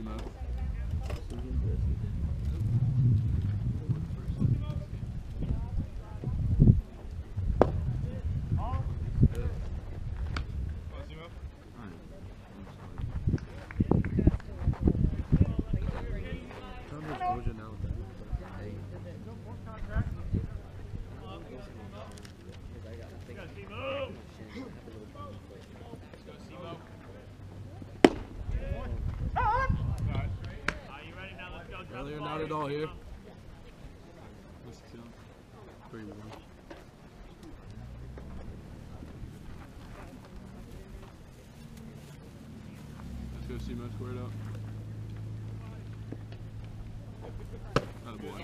Simo. Earlier, not at all here. Let's go. 3-1. Let's go Simo squared up. Not a boy.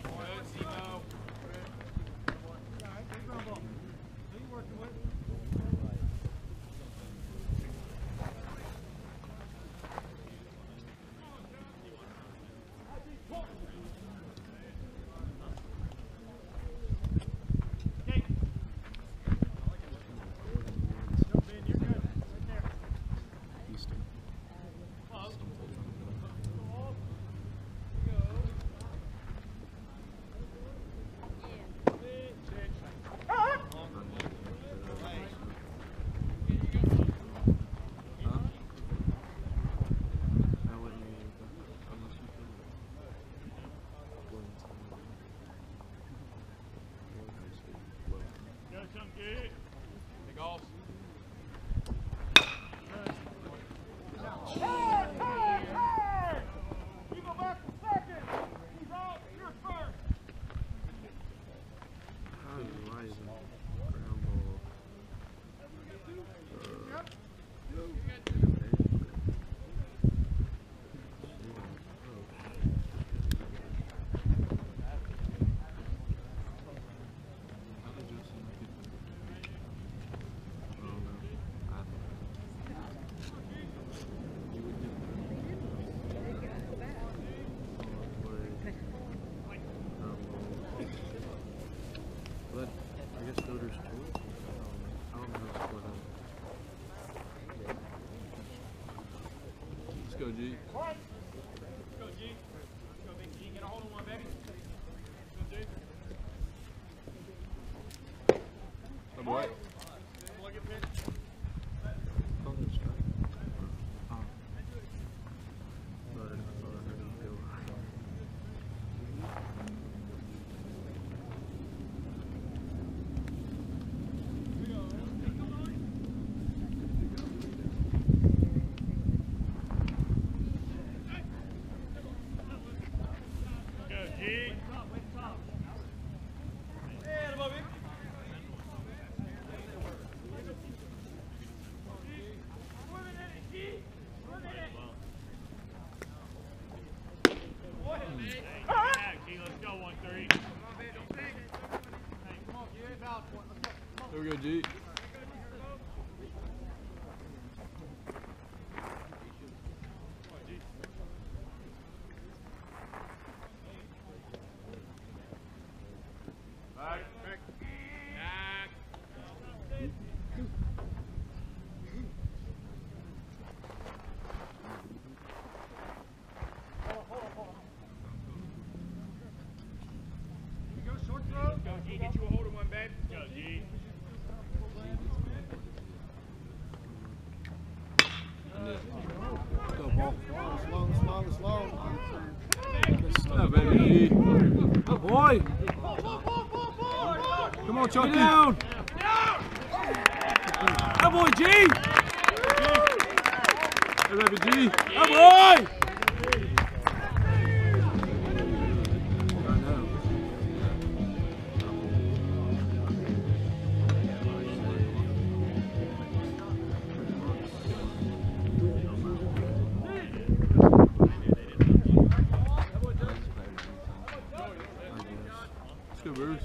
Let's go, G. Let's go, G. Let's go, big G. Get a hold of one, baby. Let's go, G. Oh, boy. Plug it, pitch. There we go, G. Get you a hold of one, babe. Go, G. Go, ball. Slow. Oh, baby, G. Good boy. Come on, Chucky. Get down. Good boy, G. Hey, baby, G. Good boy. Let's go, Bruce.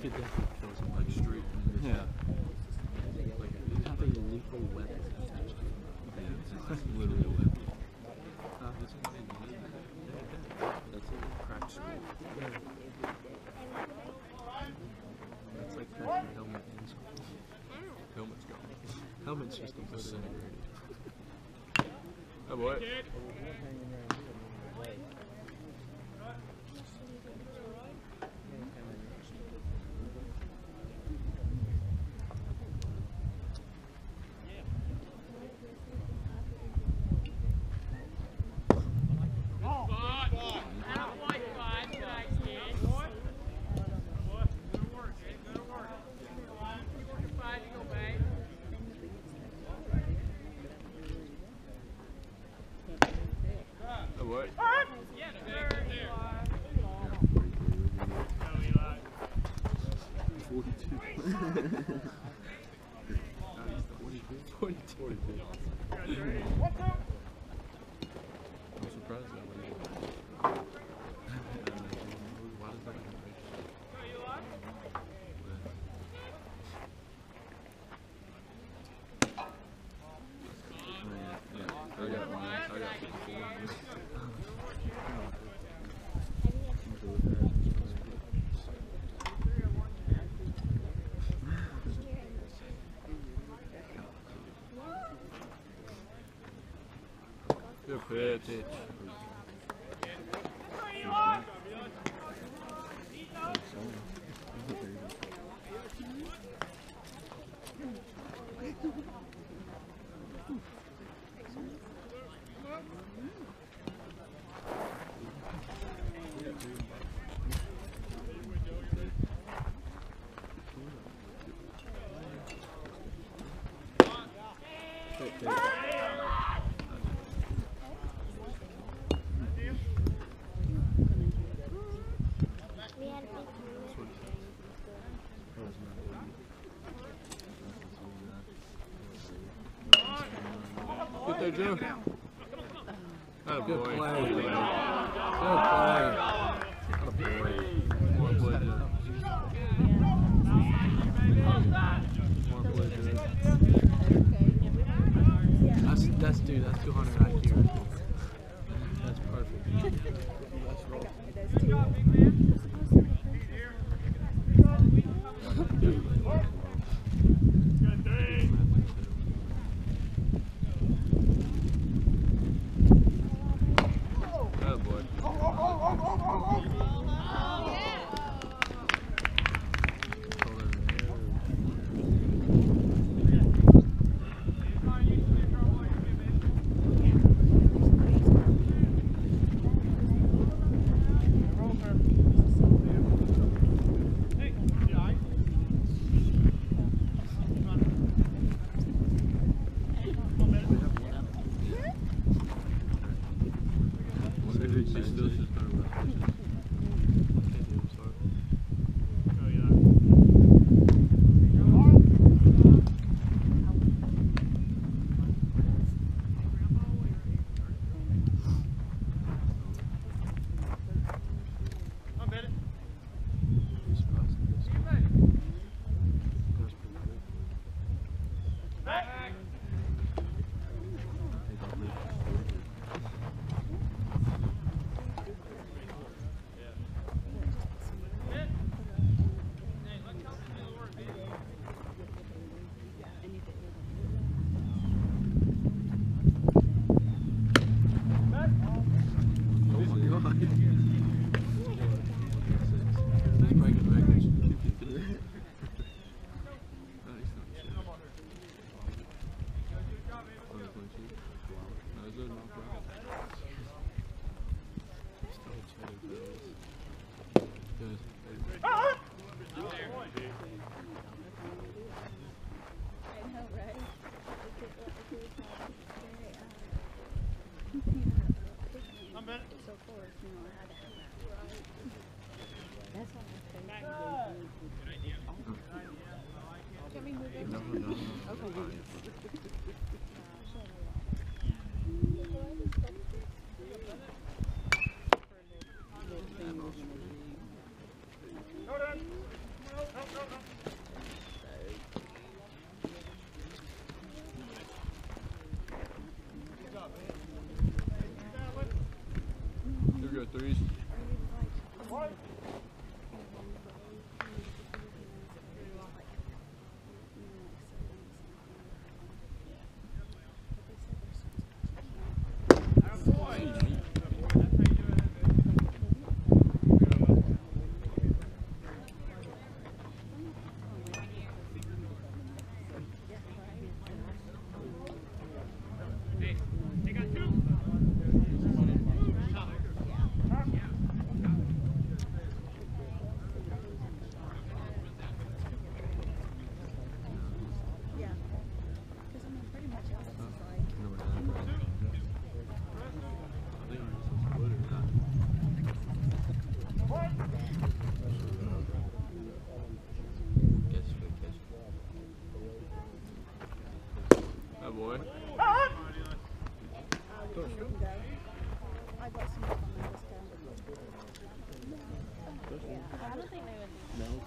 could definitely kill some like straight. Yeah. Like how they lethal weapons attached to them. Yeah, it's literally a weapon. That's a cracked skull. That's like cracking a helmet and skull. Helmet's gone. Helmet's just disintegrated. Oh boy. Oh boy. I'm surprised that way. Why does that happen? I got 54. Good pitch. Get there, Joe. Oh, Good boy. play. Good Good play. More play, Joe. More play, Joe. That's dude, that's 200 IQ. That's perfect. That's roll. Oh boy.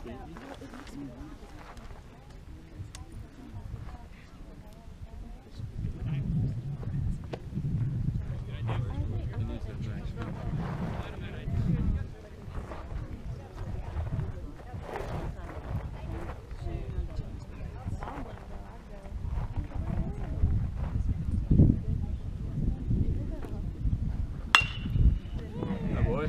That boy.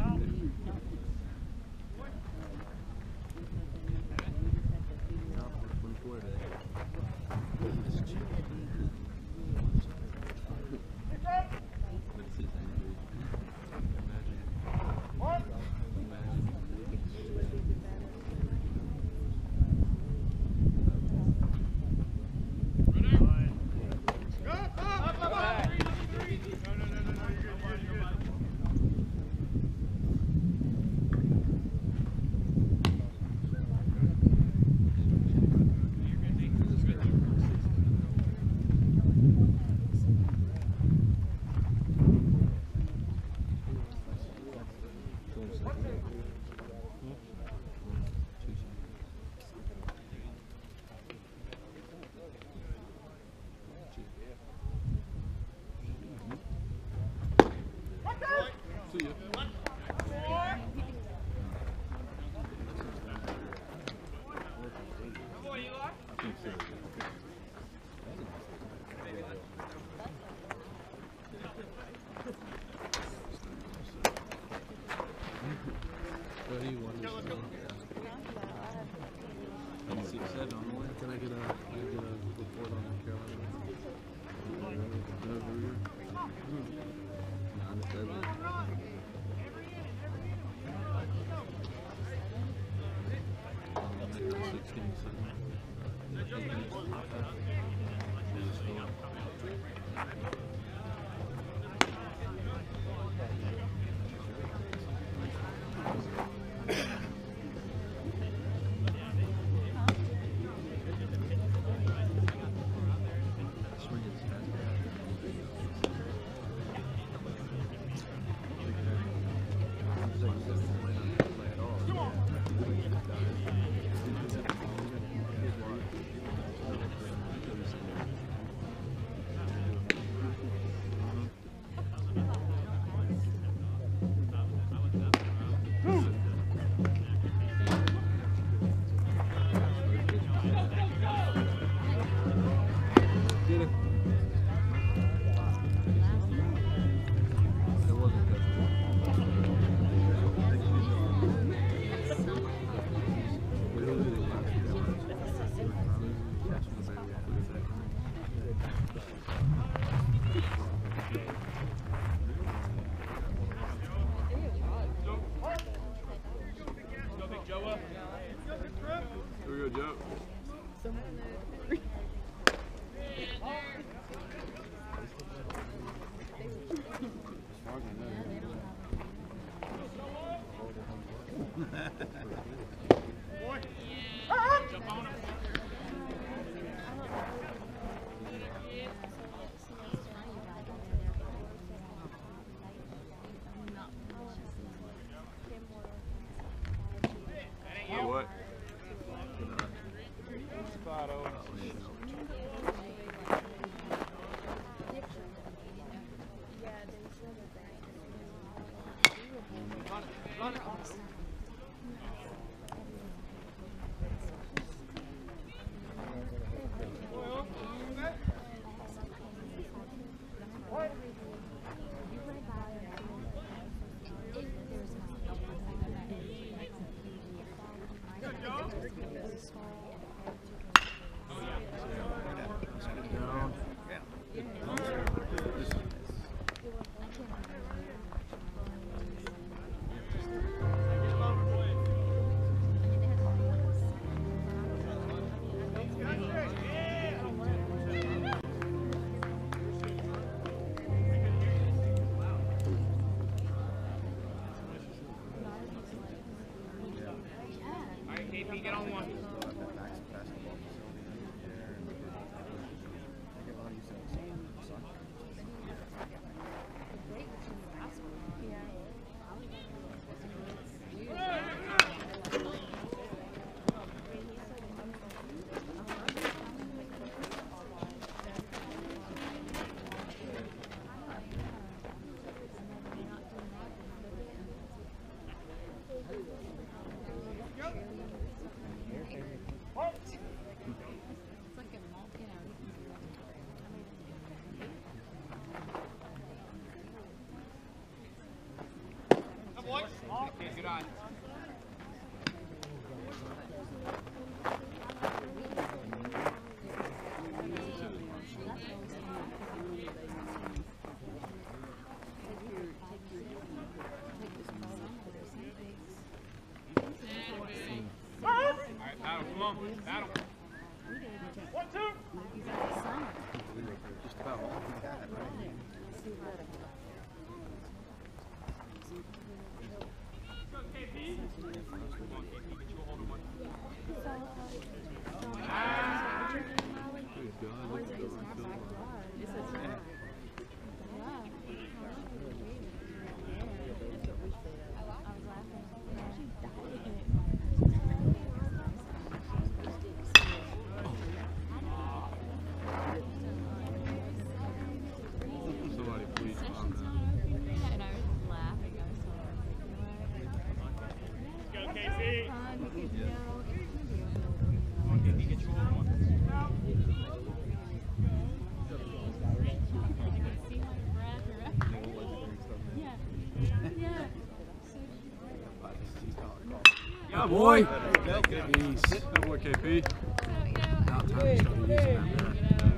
See ya. What do you want to say? Can I get a report on Carolina? Here we go, Joe. Oh, what? Get on one. Come on. Battle. 1, 2. Just about. KP. Come on, KP. Get you a hold of one. Somebody please calm down. Let's go, KP. Come on, KP. Get you a hold of one. Yeah, boy. Peace. That boy KP. Now time to start using that bat.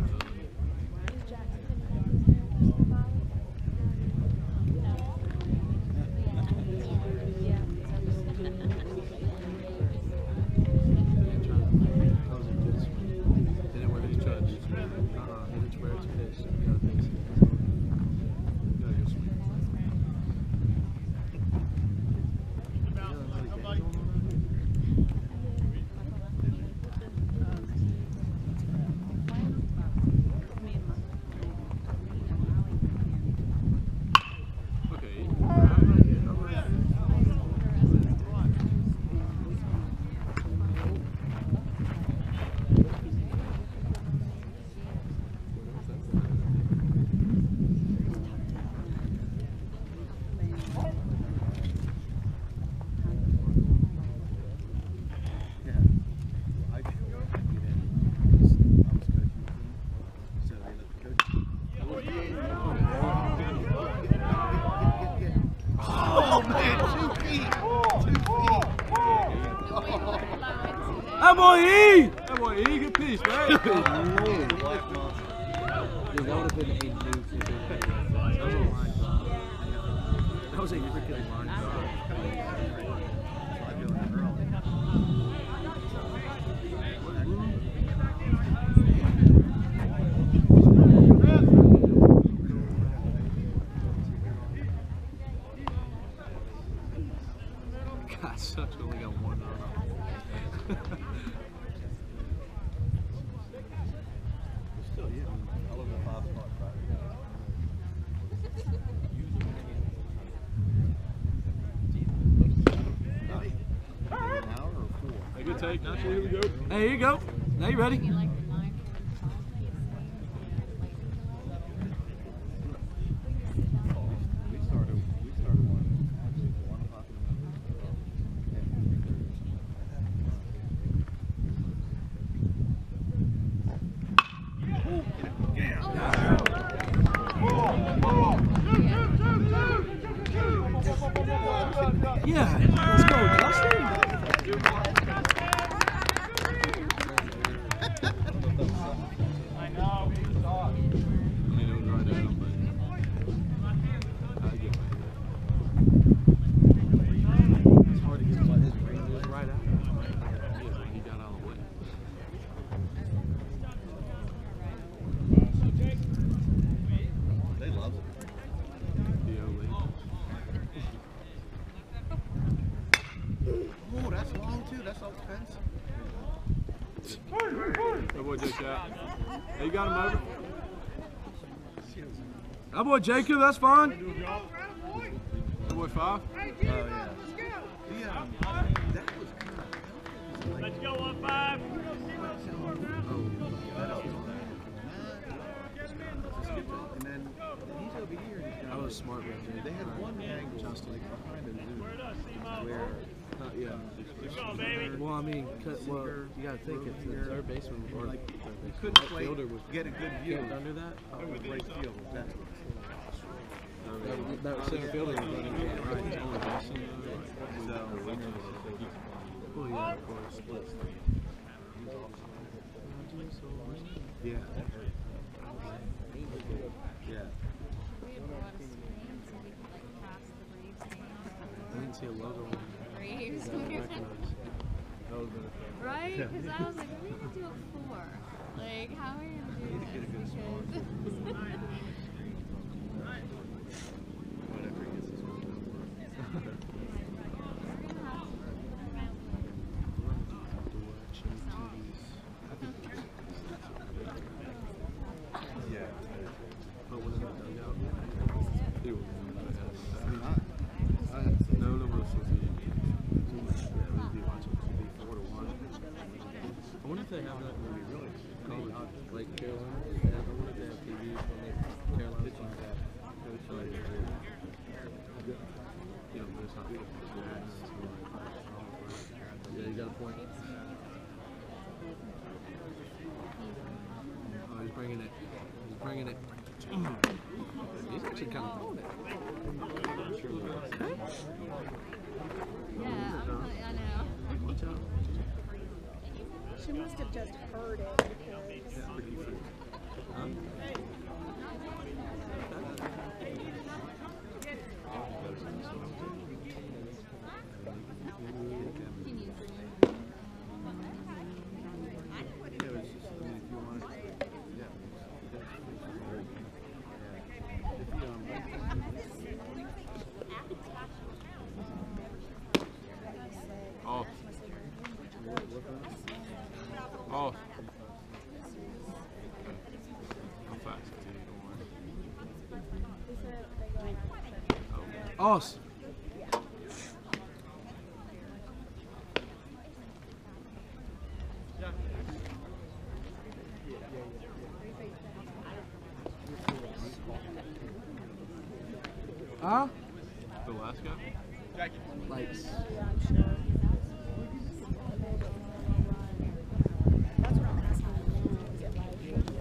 That boy E! That boy E, good piece, man. Dude, that would have been a nuke. That was a line drop. That was a freaking line drop. God, sucks. Only got one run. Still, yeah. I love the 5-spot track. An hour or 4? Hey, good take. Now, here we go. Hey, here you go. Now you ready? We started one actually 1 o'clock in Yeah. Let's go, Justin. I know. I mean, it was right at him, but I get it. It's hard to get by his range was right out. Yeah, but he got out of the way. They love it. Oh, that's long too. That's all fence. That boy Jake out. Hey, you got him over. That boy Jacob, that's fine. That boy 5. Oh yeah. Yeah. That was kind of. Let's go on 5. And then he's over here. And he's That was smart right there. They had one angle Justin. like behind the zoo Where does Simo? where Yeah. Let's go, baby. Well, I mean, well, you gotta think it's the third baseman or like third you baseman. couldn't Right play, fielder was get a good view camped under that. of the right field. That's That center fielder was running to the right. so. Oh yeah, of course. Yeah. Yeah. I didn't see a logo. Braves. That I recognized. Oh That was better. Right? Because I was like, what are you going to do it for? Like, how are you going to do this? Get a good spot. Whatever he gets his work done for. Yeah. But when it got dug out, he was I mean, no, we're supposed to be. Yeah, we'd be watching. It'd be 4-1. I wonder if they have that movie really. College, like Carolina. Yeah, I wonder if they have TVs from like Carolina. So like, you know, but it's not. Yeah, you got a point. Oh, he's bringing it. He's bringing it. He's actually kind of throwing it. Yeah, I know. Watch out. She must have just heard it because Huh? Off. Off. I'm fast. Os. Huh? The last guy? Lights. yeah, I'm sure. That's what I'm asking. Is it like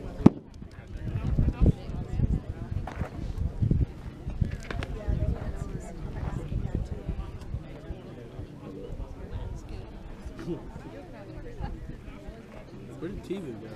Where did TV go?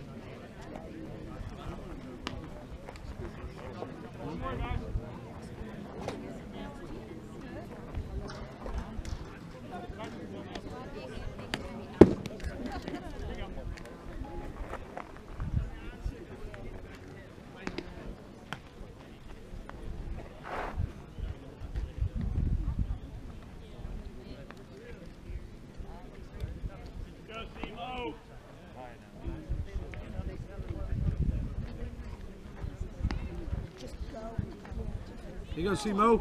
Go, Simo. just go? Here you go, Simo.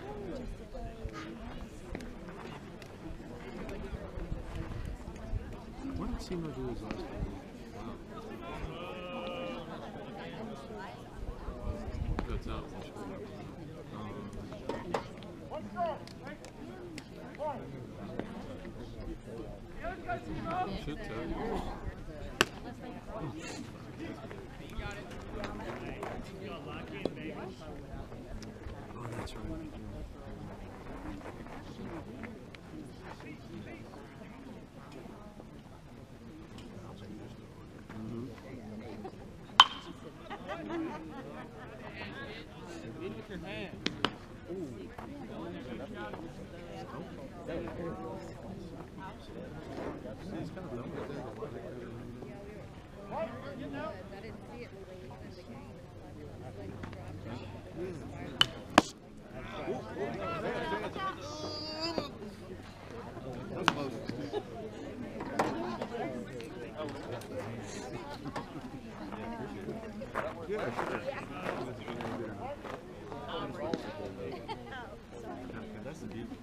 What did Simo do his last game? That's out. Should tell. Oh, that's right. that's the deep.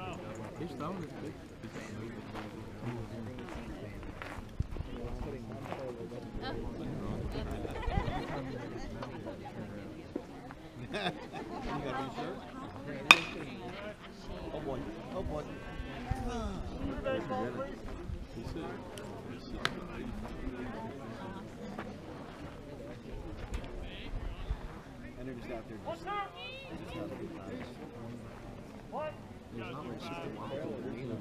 He's throwing it big. He's got no There's not like super wild either.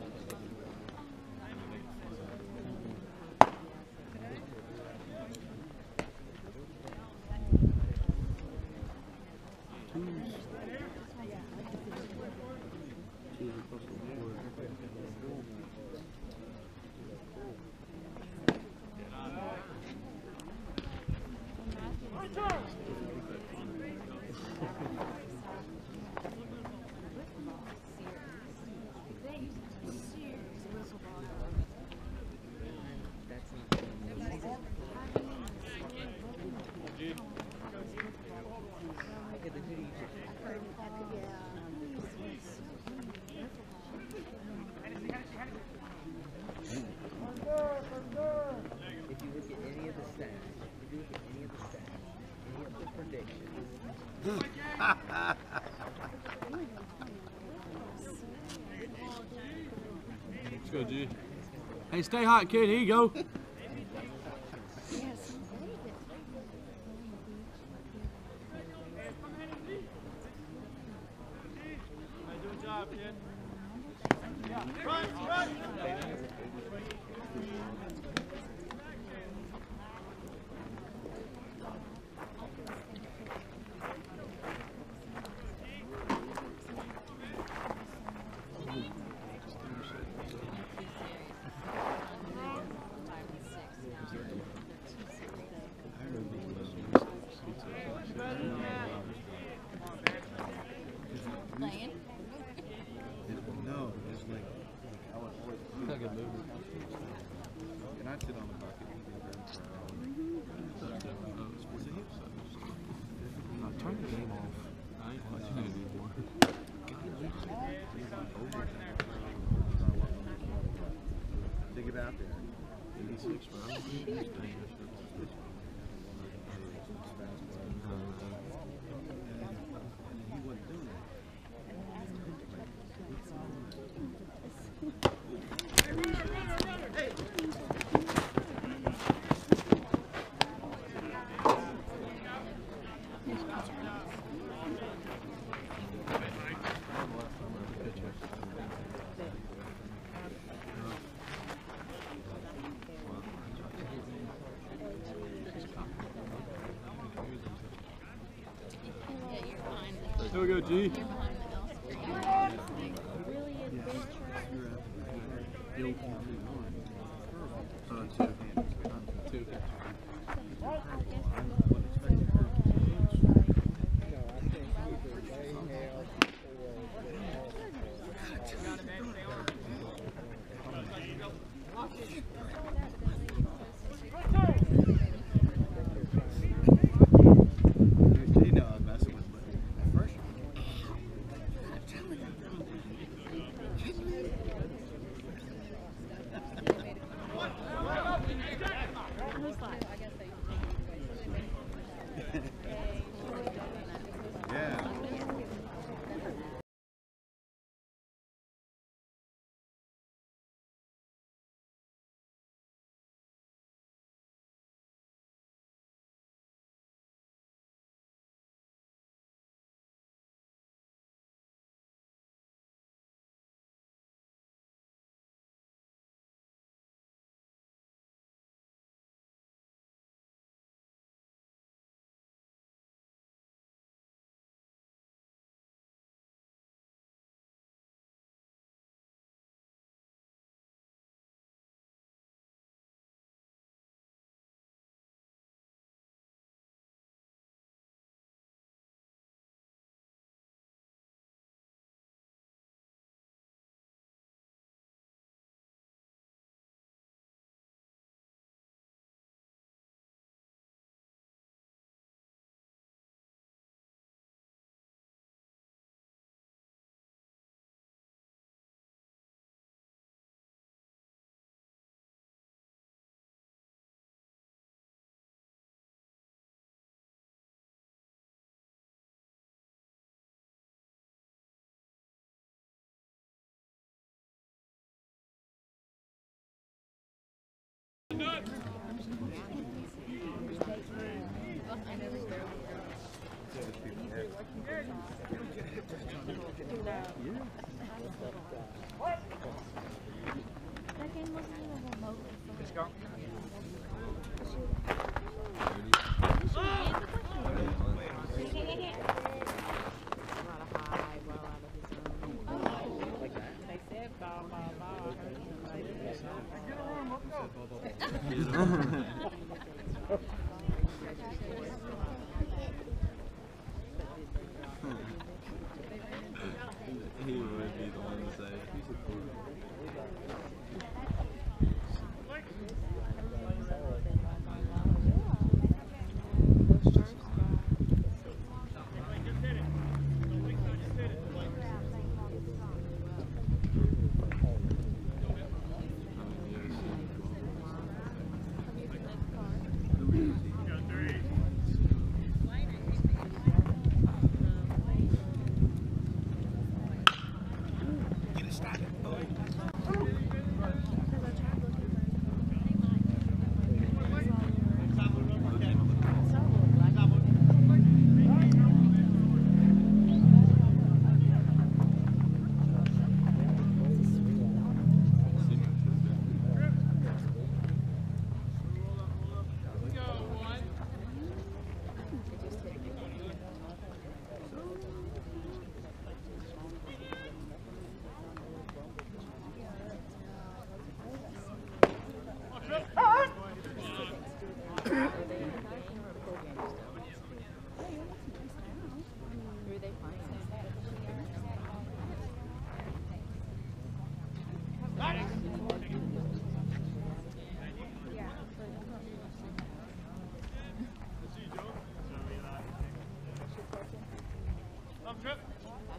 Twos across the board. If you look at any of the stats, any of the predictions. Let's go, G. Hey, stay hot, kid. Here you go. Good job, kid. Run! Playing? No, it's like I was always Like a movie. and I'd sit on the bucket and be there for hours. Turn the game off. I ain't watching it anymore. They get out there. 86, bro. And he wasn't doing that. Yeah, you're fine. Here we go, G. You're behind the else. Bill Two. You know I was messing with, but at first, I'm telling you. Yeah.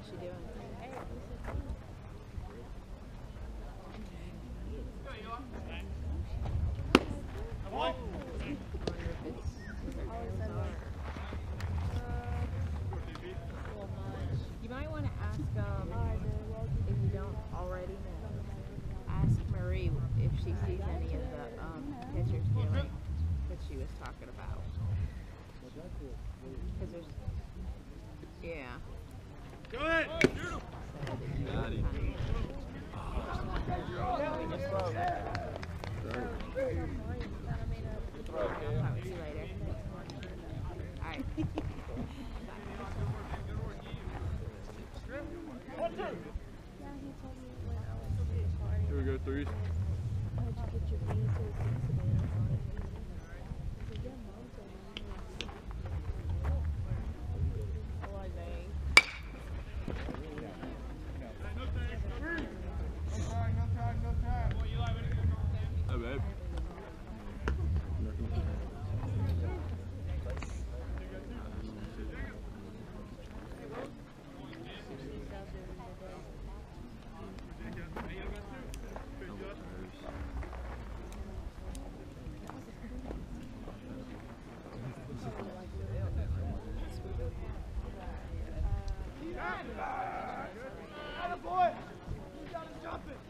she doing? You might want to ask, if you don't already know, ask Marie if she sees any of the pitchers doing what she was talking about. Because there's, yeah. Go ahead. Got it. I'll talk with you later. Alright. Here we go, threes. Hey, babe. Boy, you gotta jump it.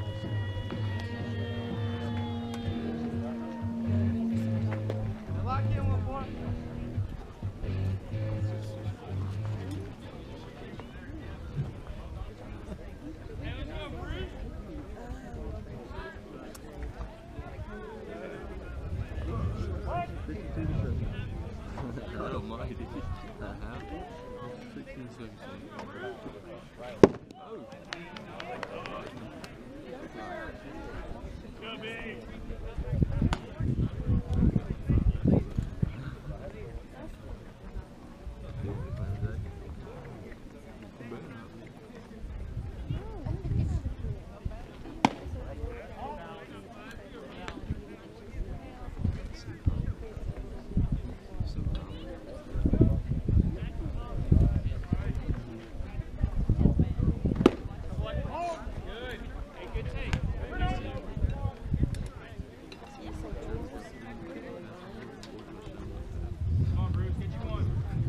Lock in. That happened. 16, 17. Oh. Good, big. Good. Hey, good take. Come on, Bruce. Get you one.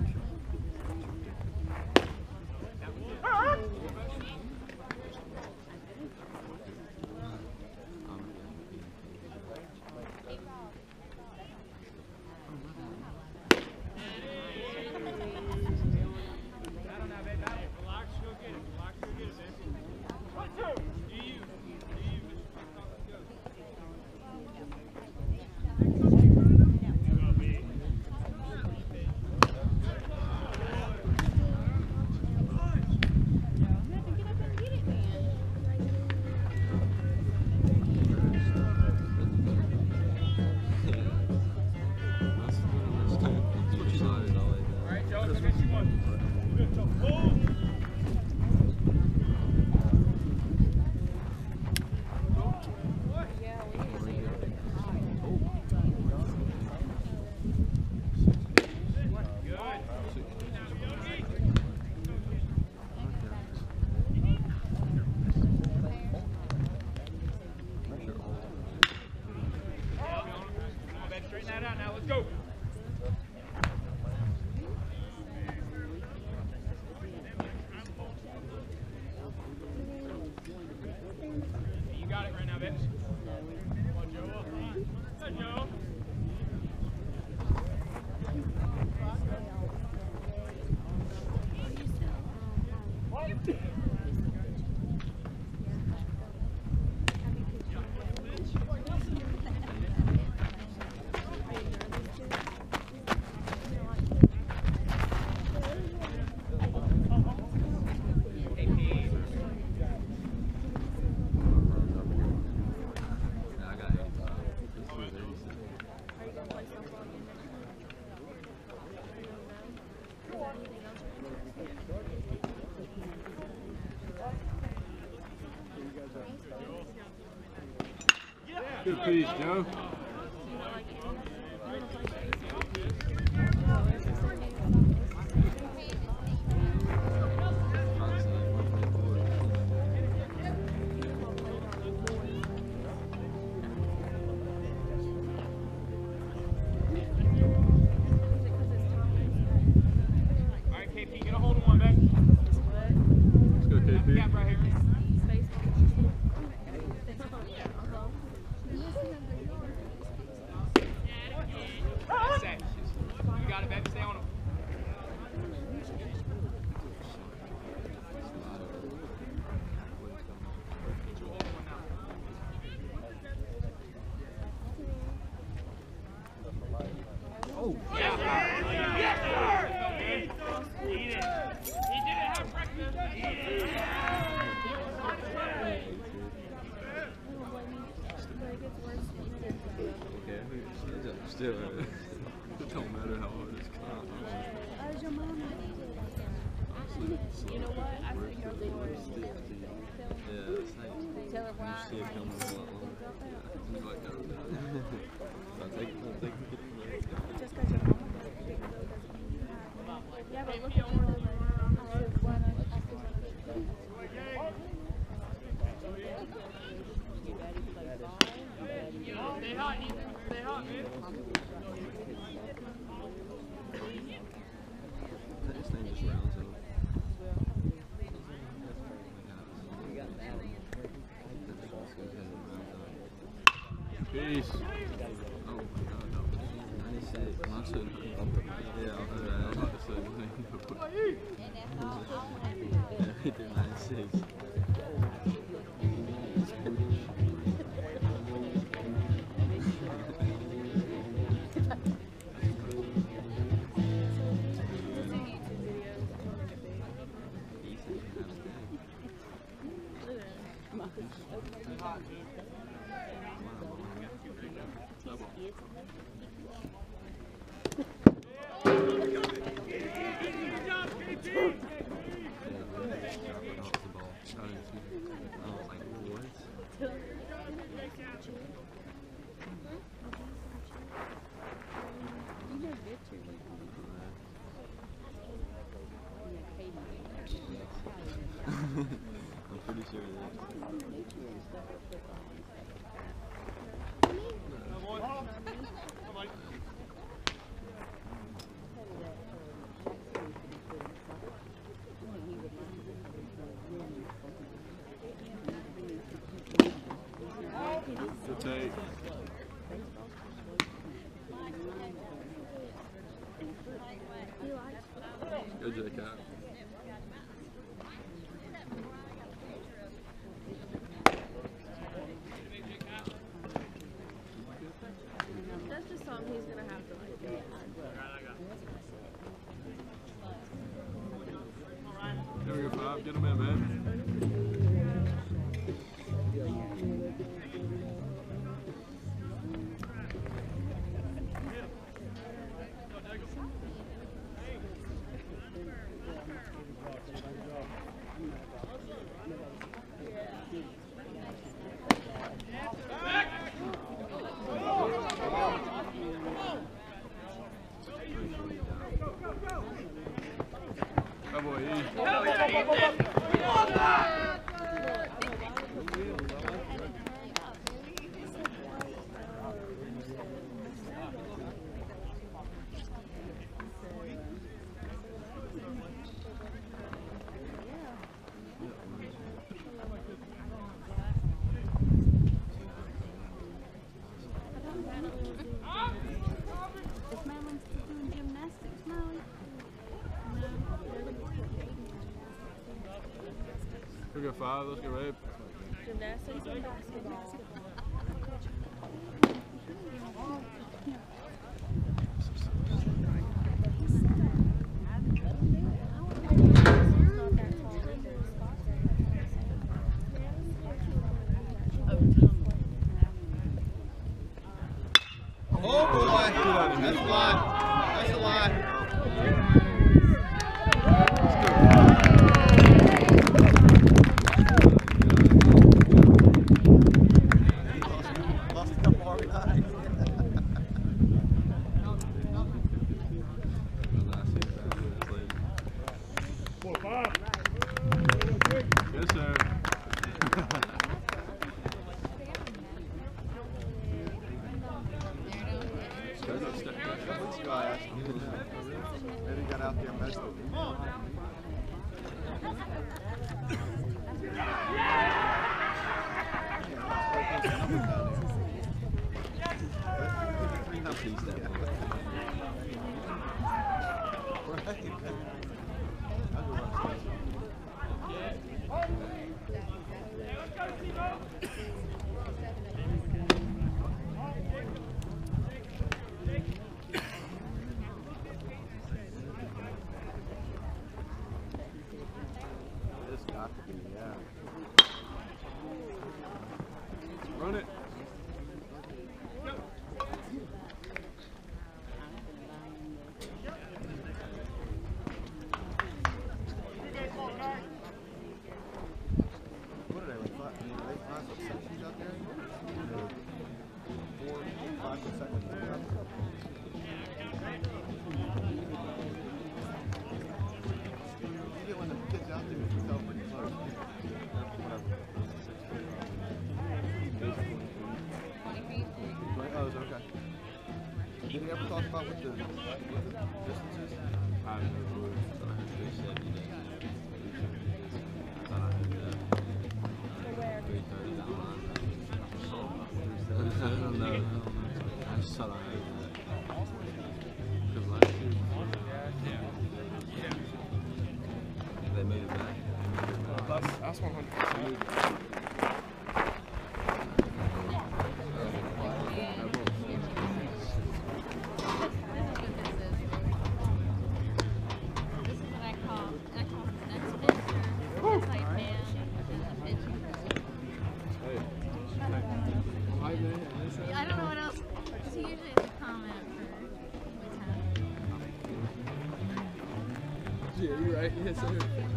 Battle now, babe. Battle. Relax. Go get it. Relax. Go get it, babe. 1, 2. Do you. Do you. Go, big. All right, Joe. Go get you one. Good, Joe. Hold. Straighten that out now. Let's go. You got it right now, babe. Come on, Joe. Good, Joe. I got 85. This is 36. Good piece, Joe. All right, KP, get a hold of one, babe. Let's go, KP. Cap right here. That's it. You got it, babe. Stay on him. Get you a hold of one now. Oh, Yeah. Yes, sir. Eat it. He didn't have breakfast. Eat it. okay. Still, it don't matter how hard it's coming. How's your mom? You know what? I think you're Yeah, it's like, Tell her you why. see it coming a lot longer. Yeah, you might go with that. I'll take it. Just because your mom does it doesn't mean you have. Yeah, but look at your mom. Stay hot, Ethan. Stay hot, man. This thing just rounds up. Peace. Oh my god, no. 96. I said, yeah, I heard that. I was about to say, yeah, he did 96. I'm pretty sure it is. Good take. Good J Cat. That's just something he's gonna have to like do. There we go, 5. Get him in, man. Oh boy, Is Madeline still doing gymnastics, Molly? we go 5. Let's get ready. Gymnastics and basketball. Oh boy! That's a lot. That's a lot. Lost a couple RBIs. Yes, sir. Let's go, Ashton. Maybe got out there and messed with me. It's got to be, yeah. Run it. What are they, like 5 sections out there? 4, 5 seconds out there? You get when the kids out there, you can tell pretty close. Oh, okay. Did he ever talk about what the distances? I don't know. They said that. I thought I knew that. 3:30 down the line. I don't know. I just thought I knew that. Because last year, they made it back. That's 100%. This is what I call an expense or side man. right? Yes, sir.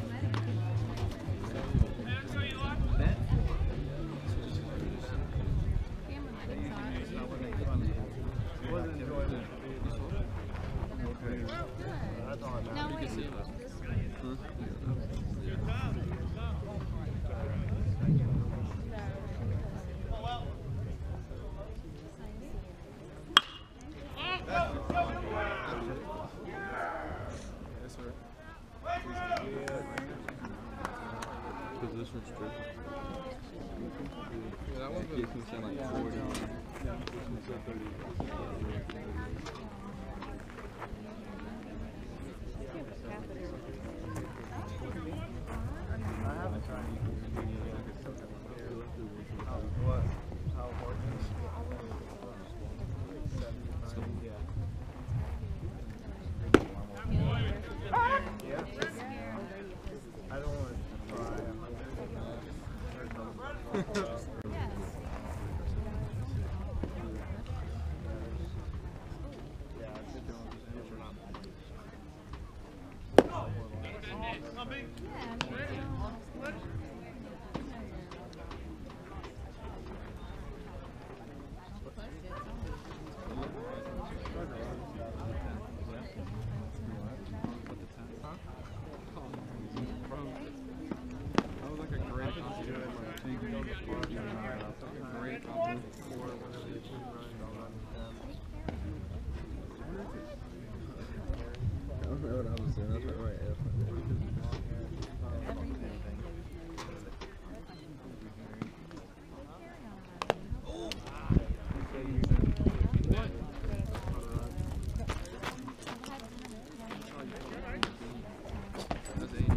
Wasn't enjoyable. Okay. That's all I know. No, wait. Yes, sir. Position strict. Yeah, that one's Gives me sound like 40. I haven't tried anything. What? How hard is it? Yeah. I don't want to try. Yeah, I think they're not. That was like a great compliment. Great compliment for whenever they choose running on. I don't know what I was saying. That's right. That's 80.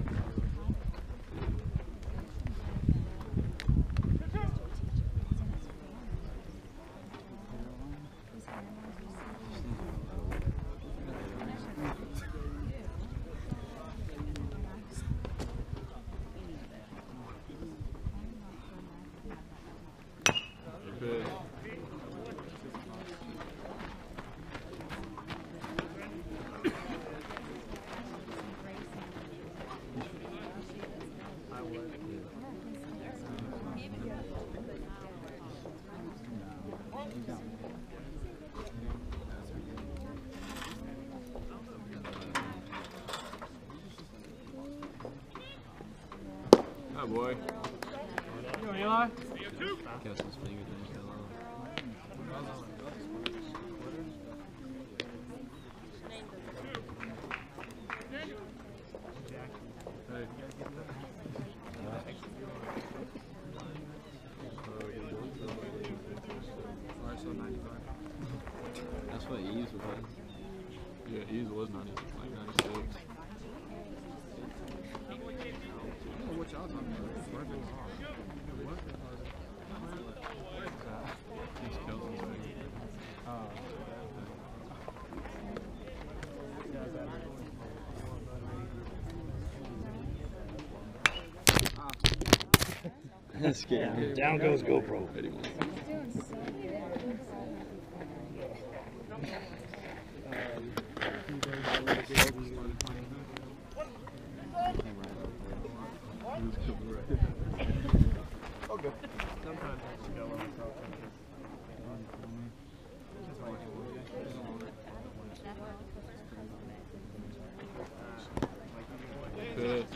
Good. I would. Hi, boy. You doing, Eli? Guess his finger didn't get long. Hey. Alright, so 95. That's what Ease was. Yeah, Ease was 90, like 96. I don't know what y'all talking about. Perfect. What? It's Kelsey's finger. That's scary. Down goes GoPro. Okay. Sometimes I just go on myself. Good.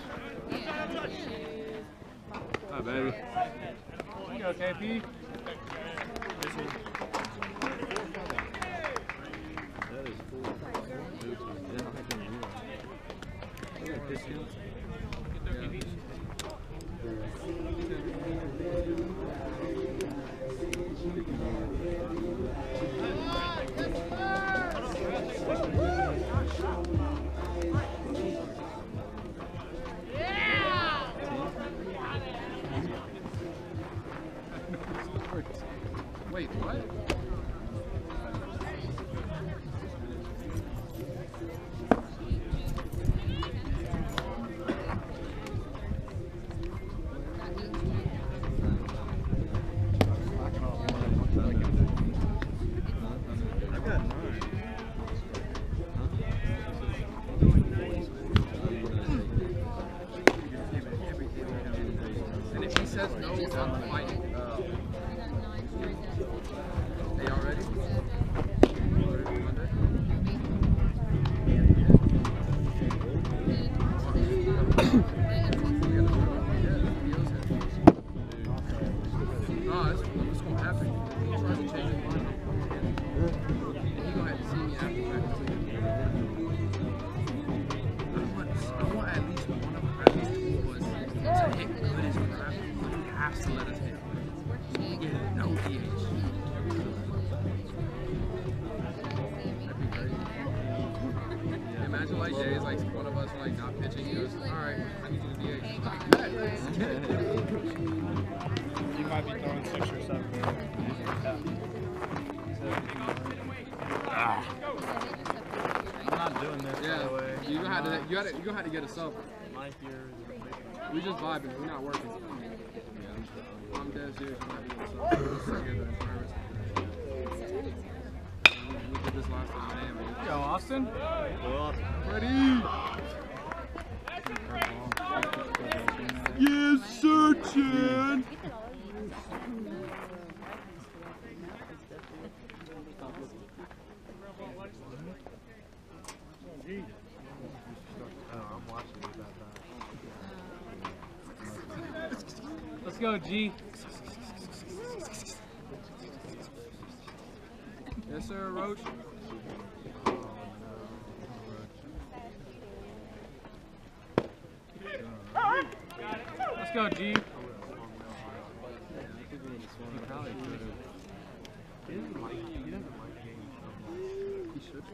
Hi, baby. You go, KP. That is cool. Yeah, I can do that. Look at this here. Wait, what? I got 9. Yeah, no DH. Imagine like days like one of us like not pitching, he goes, alright, I need you to DH. You might be throwing 6 or 7. I'm not doing this, by the Yeah, way. you gonna have to get a sub. My fear is ridiculous. We just vibing, we're not working. I'm dead serious, we might be getting a sub. We did this last time, man. Go, Austin. Well, Ready? Yes, sir, Chan. I'm watching it that Let's go, G. Yes, sir, Roach. Let's go, G. He probably could have. He doesn't like games so much. He should.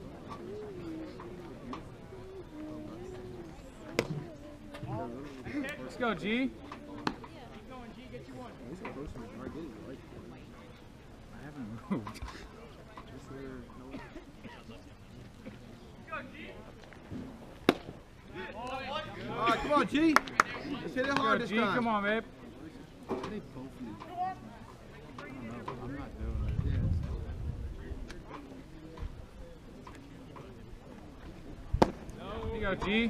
Let's go, G. I haven't moved. All right, come on, G. Let's hit it Let's hard go, this G. time. Come on, babe. They both need. I don't know. I'm not doing it. Here you go, G.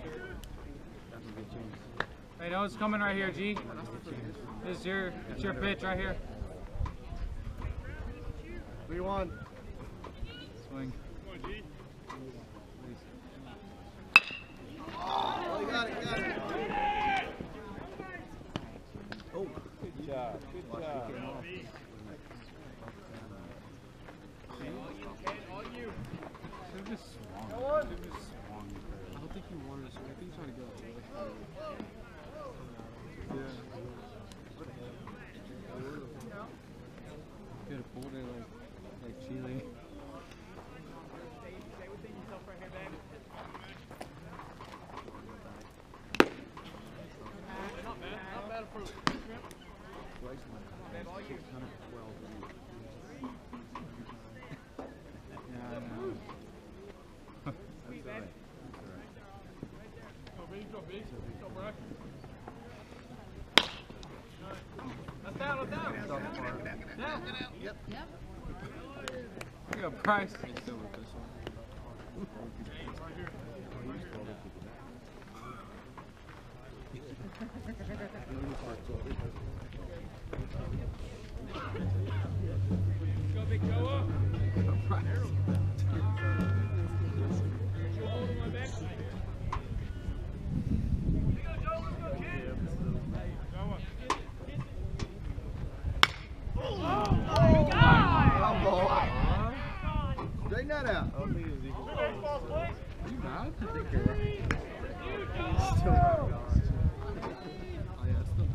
Hey, no, it's coming right here, G. This is it's your pitch right here. 3-1. Swing. Oh, you got it, got it. Oh, good job. Good job. Should've just swung. Should've just swung. I don't think he wanted to swing. I think he's trying to go. Yeah. Could have pulled it like Chile. Yeah, I know. That's alright. Here you go, Bryce. It's still with this one. Go, big Joe. Straighten that out. I don't think it was equal. Are you mad? I think you're Still not gone. Oh, yeah, it's still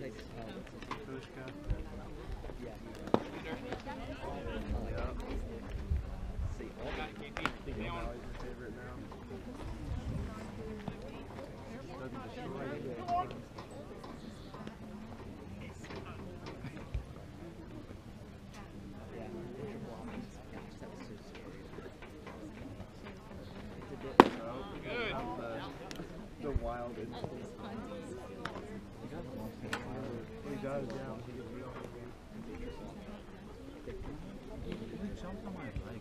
The wild instinct. He does, yeah. He jumped on my leg.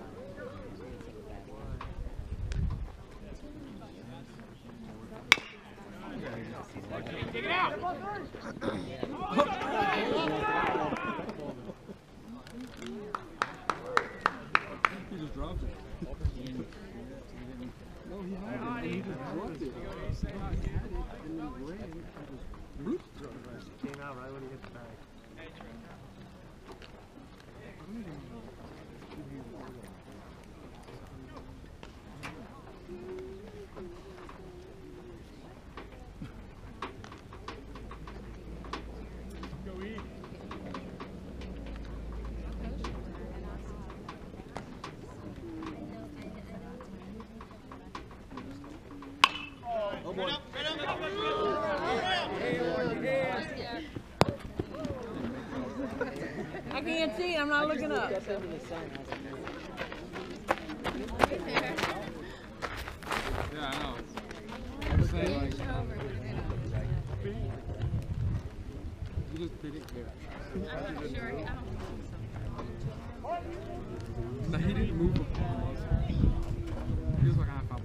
Take it out! He just dropped it. No, he had it. He just dropped it. He had it and then ran and just whoop. Came out right when he hit the bag. Go eat. Oh boy. I can't see. I'm not looking up. Yeah, I know. I'm saying, like, you just did it. No, he didn't move a ball. He was like, I found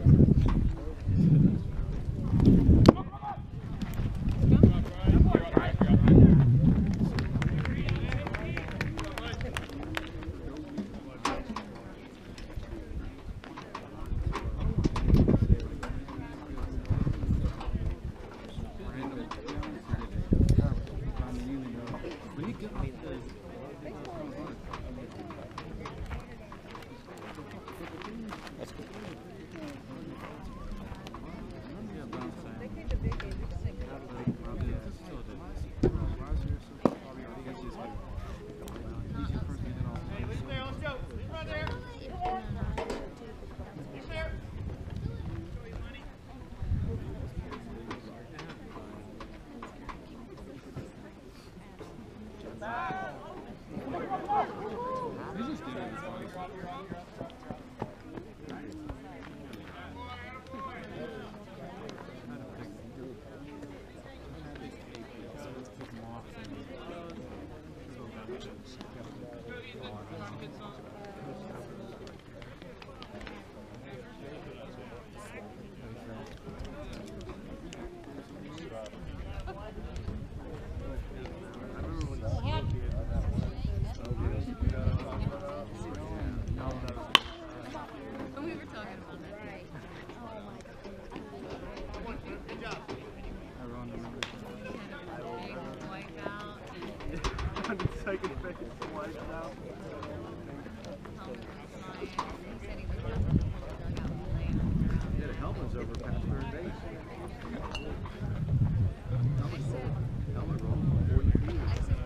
Taking pictures to wipe it out. Yeah, the helmet's over past third base. Helmet roll, 40 feet.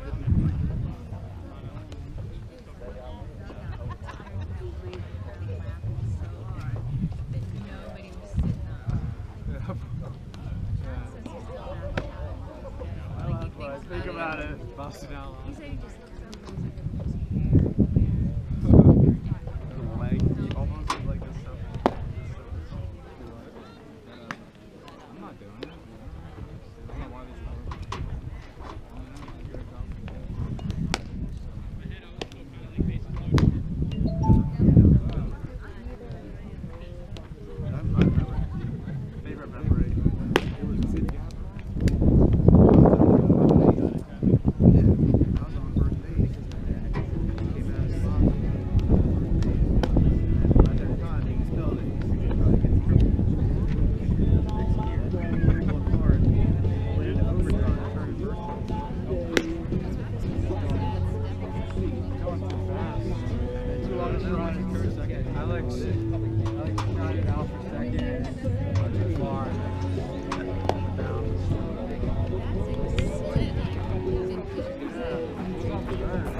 Think about it. Busted out. He said he just The leg, he almost did like this stuff. I'm not doing it. I don't know why this is working. That's my favorite memory. It was Sid Gavin. Yeah, I was on first base.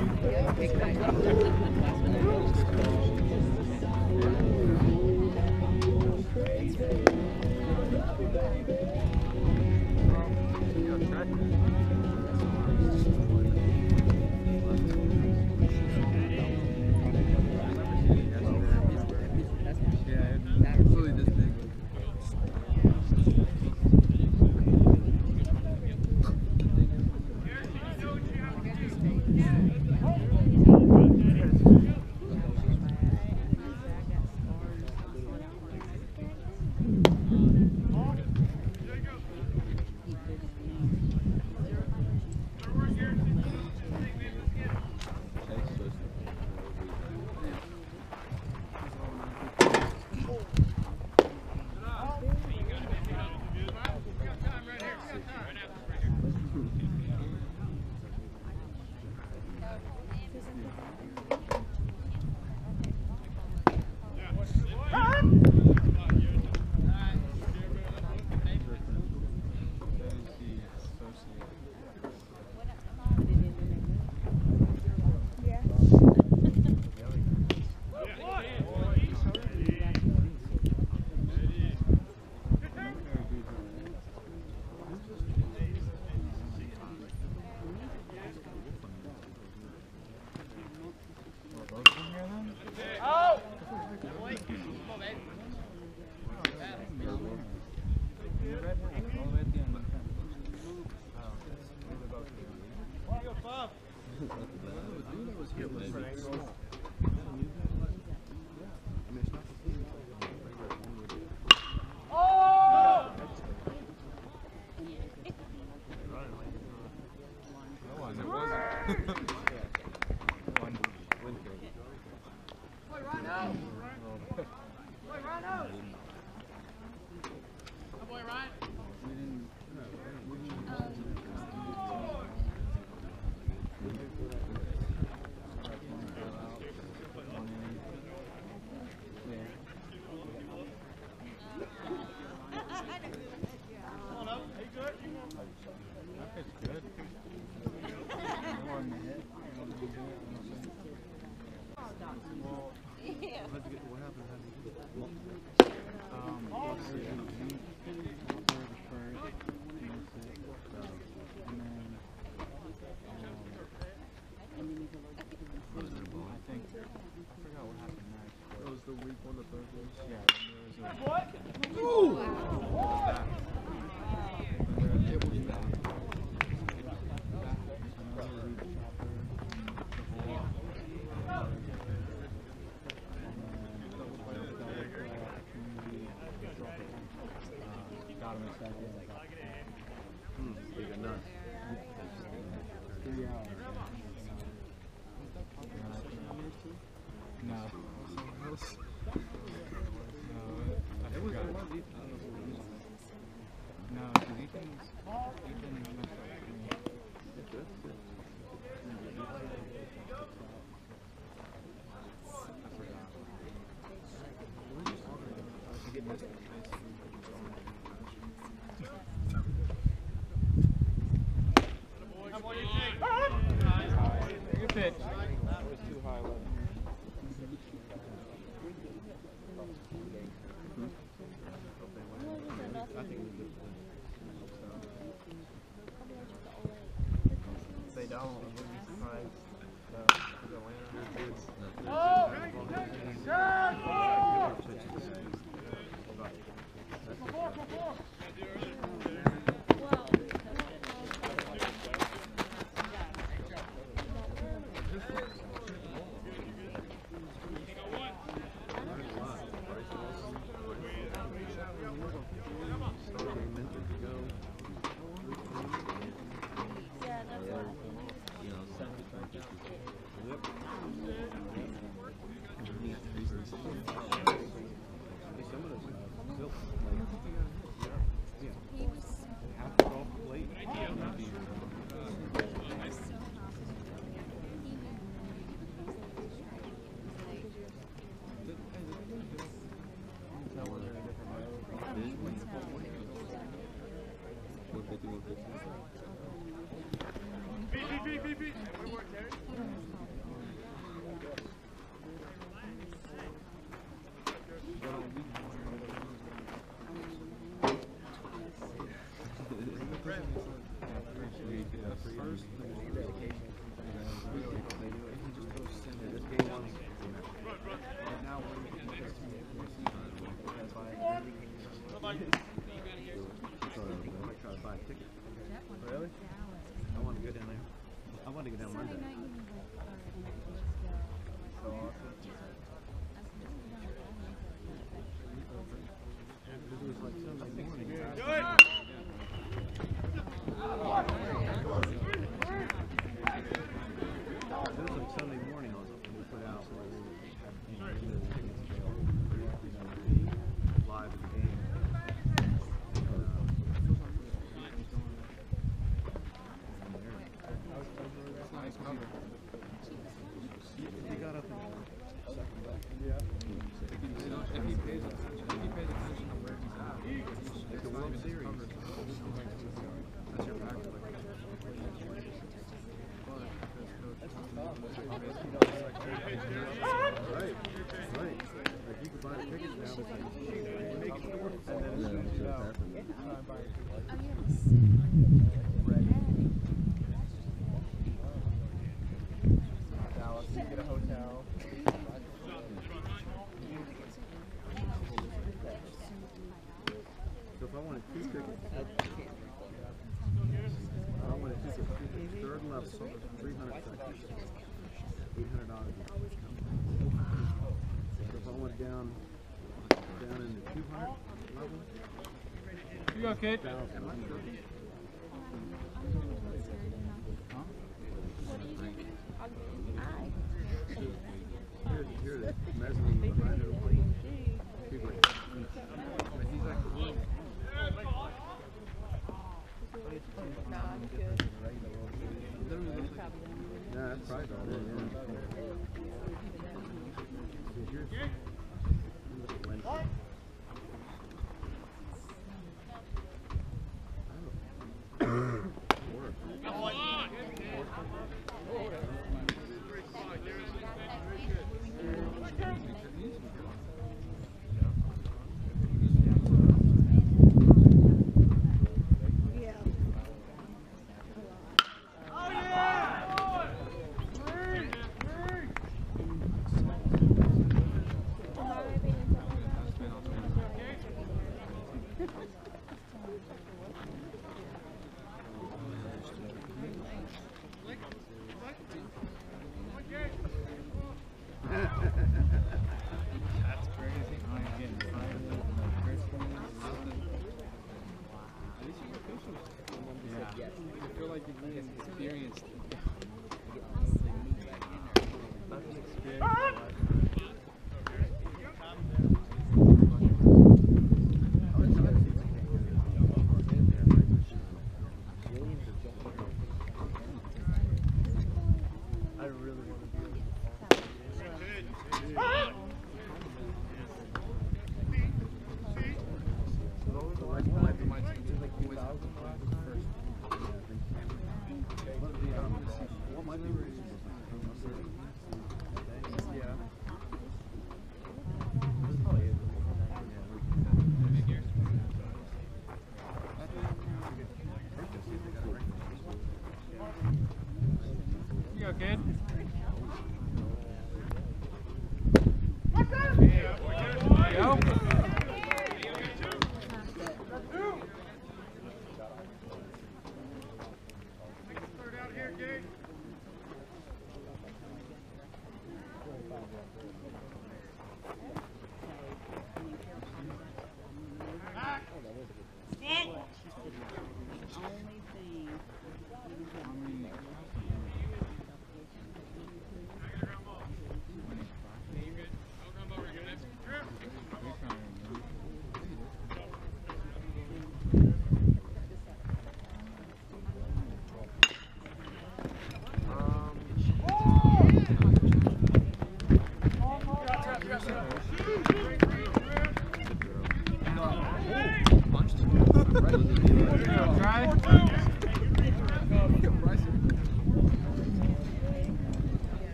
Yeah, it's really this big. Yeah. Yep. first education. Really, they do it. He just goes send it. This game once. And now we're making this to me. That's why I might try to buy a ticket. Really? I want to go down there. I want to go down Monday. So awesome. It was like Sunday morning. Do it! It was like Sunday morning. I was up and we put out where the tickets live at the game. Nice cover. He got up and Yeah. if he pays attention to where he's at, like the World Series, that's your back. Right. Like you could buy the tickets now, and then as soon as you know, Dallas, you get a hotel. so if I wanted two tickets, third level, $300, $800. So if I went down in the 200 level, You go, kid. 1,150. Here the mezzanine behind everybody. People are, but he's like, yeah, that's probably about it, yeah. Yeah. That's crazy. I ain't getting fired. Yeah. I feel like you can experience That's an experience. I really want to be You go, kid. Go.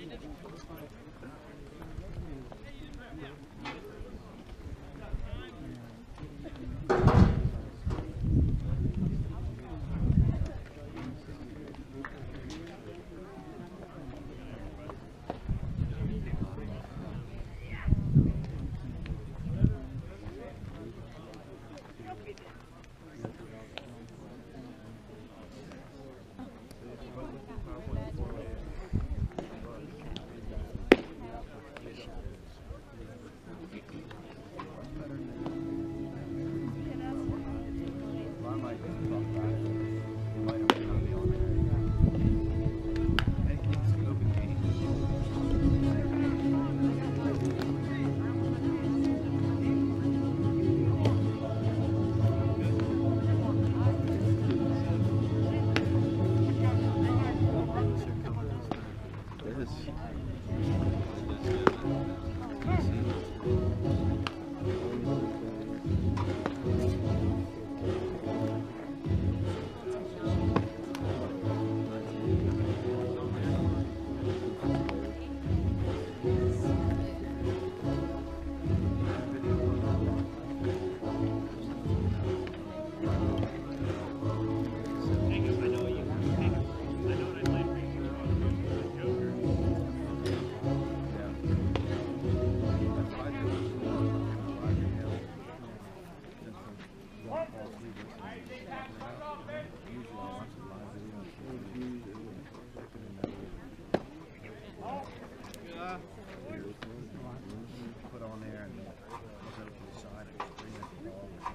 Put on there and look over to the side and screen at the ball or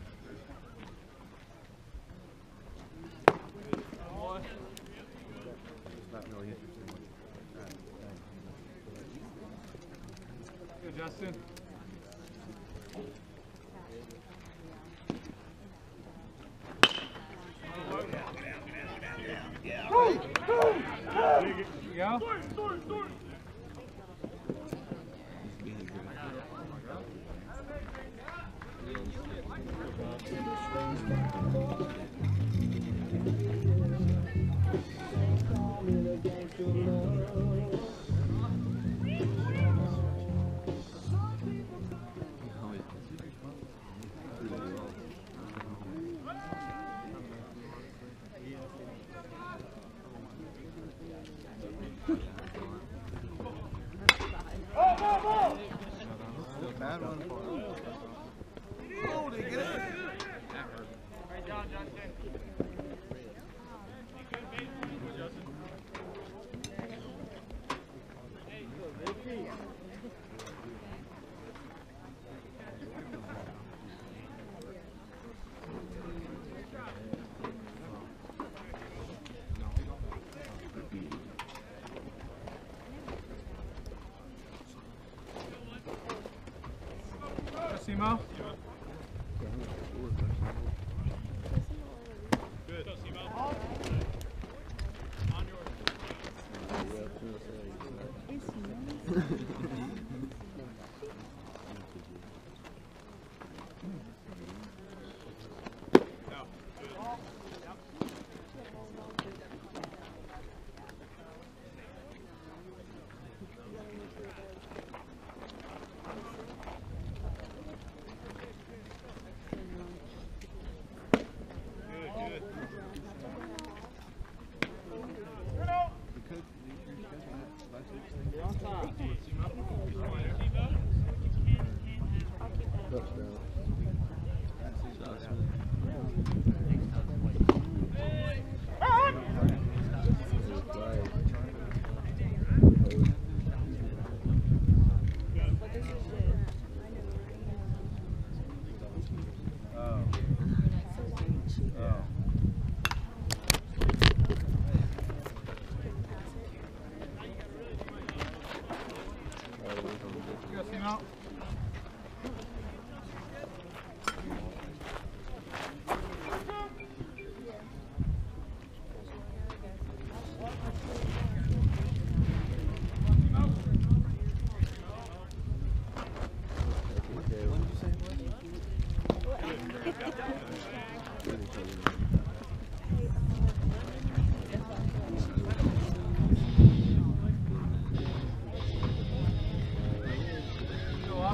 something like that. It's not really interesting. Good, Justin. Go. Bad one. Oh, they get it. Great job, Justin. Simo? Good. On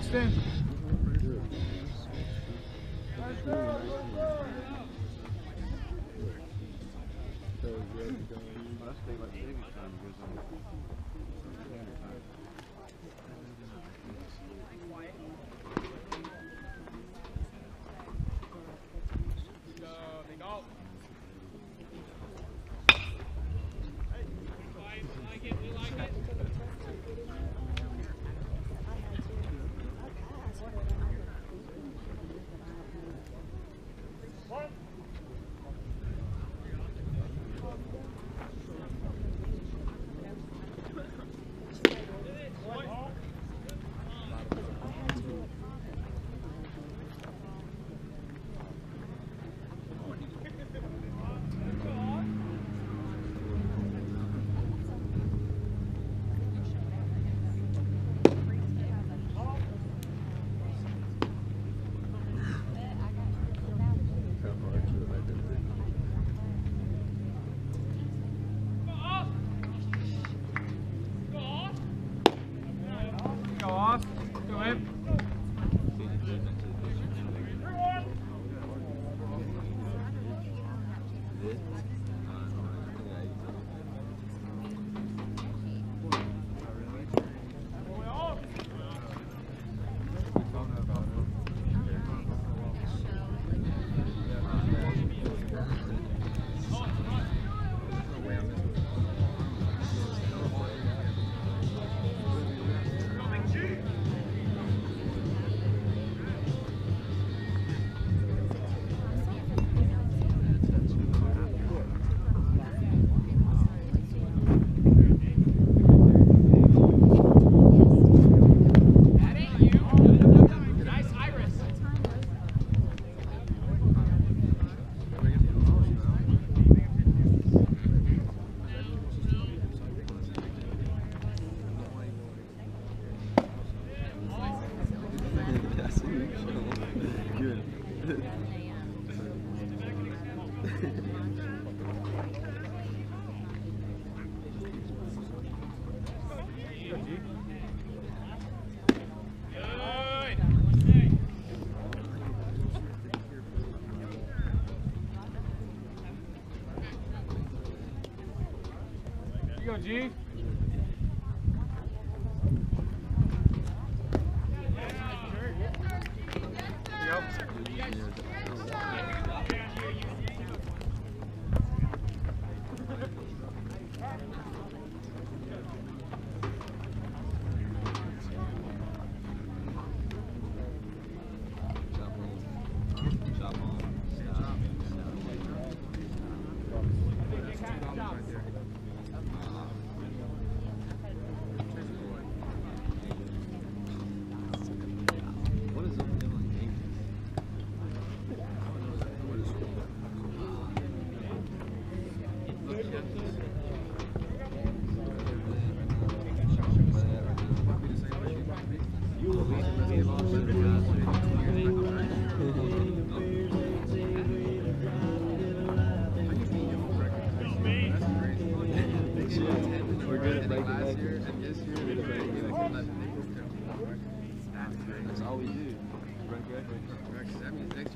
Winston. Let's stay like David time because standard time. They go. Like it, we like it. Go off. Go in. Nice, Iris. Go, G. We're good at breaking records. That's all we do. Break records.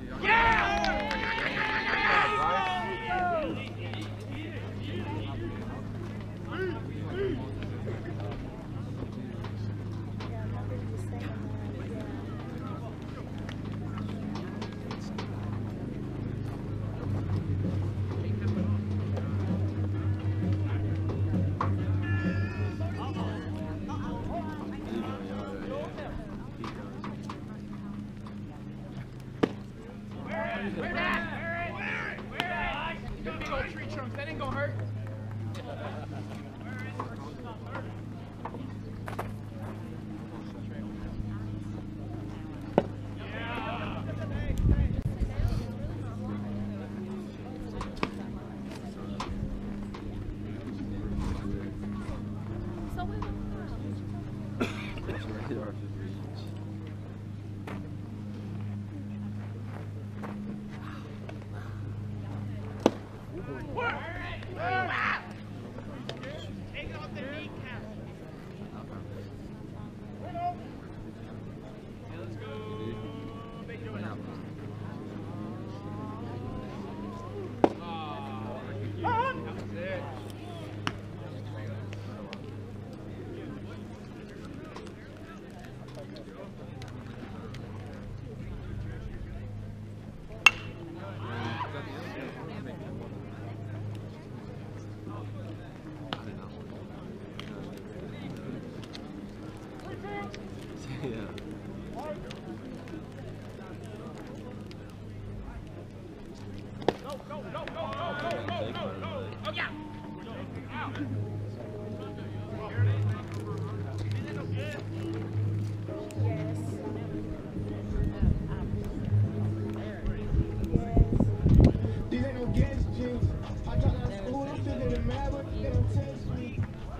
Where that? Where? Them big old tree trunks, that ain't gonna hurt. These ain't no gas jeans. I got out of school, I'm still getting mad, but they don't test me.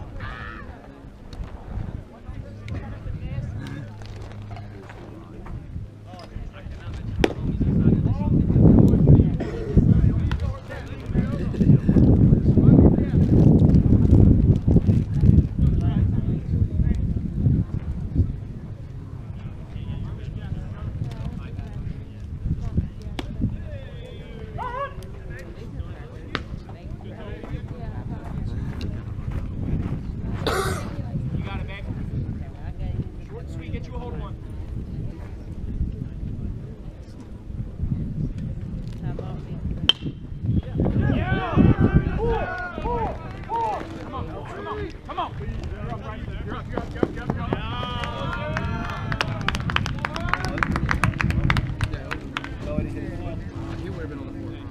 You got it, babe. Short and sweet, get you a hold of one. Come on. You're up right there. You're up. He would have been on the floor.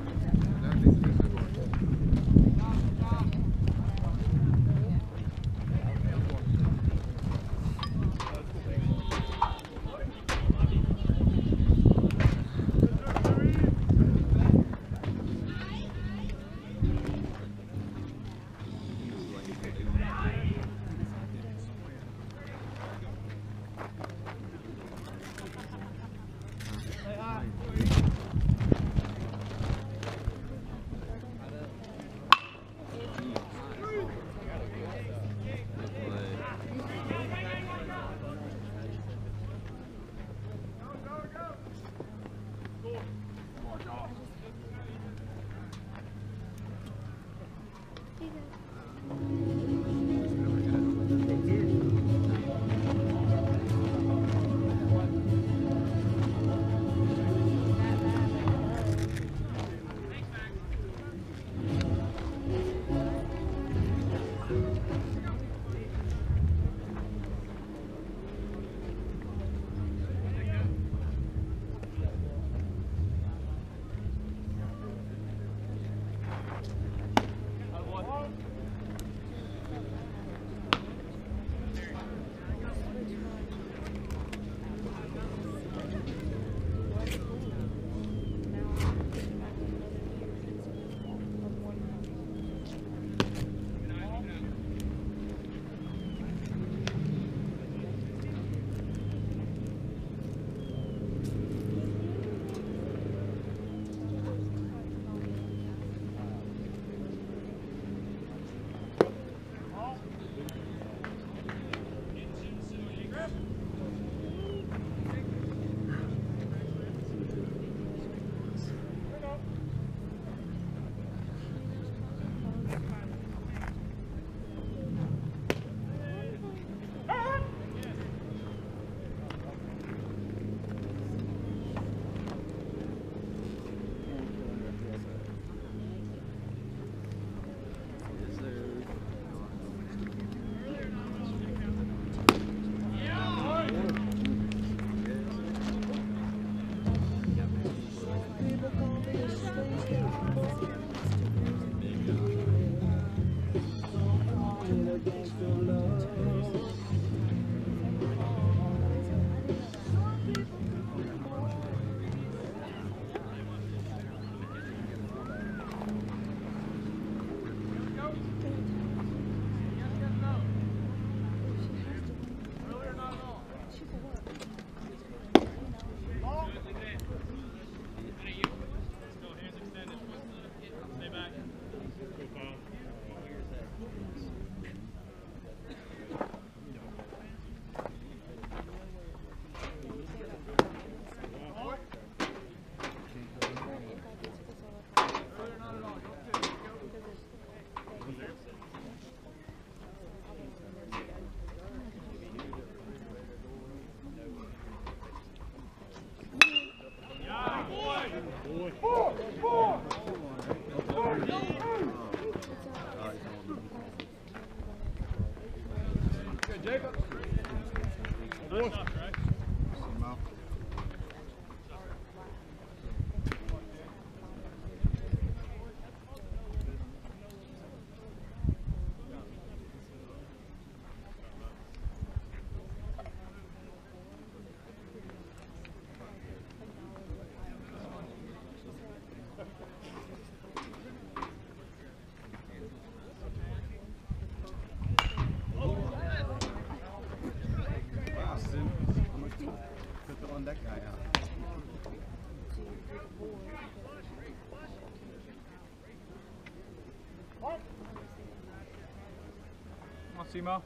on, Simo.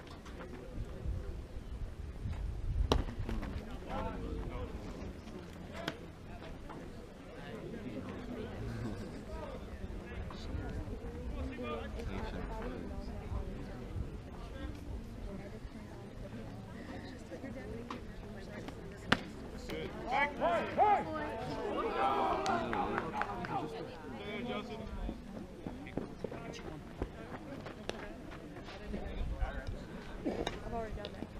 I've already done that.